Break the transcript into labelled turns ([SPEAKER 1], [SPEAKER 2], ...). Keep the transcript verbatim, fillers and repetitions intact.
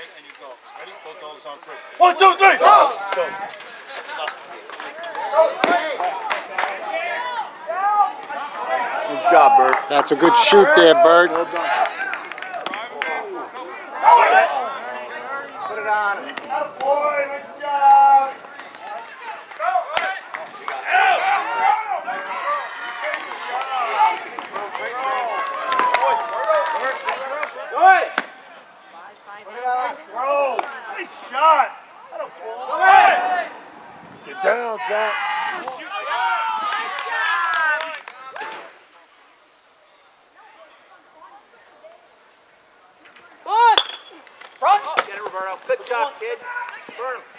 [SPEAKER 1] and your dogs. Ready? Both dogs on three.
[SPEAKER 2] One, two, three! Go!
[SPEAKER 1] Let's go.
[SPEAKER 2] Good job, Bert.
[SPEAKER 3] That's a good shoot there, Bert.
[SPEAKER 2] Well done. Put it on. Oh, boy, nice job. Good. Nice throw. Nice shot. Get down, Jack.
[SPEAKER 4] Good! Front! Get it, Roberto. Good job, kid. Burn him.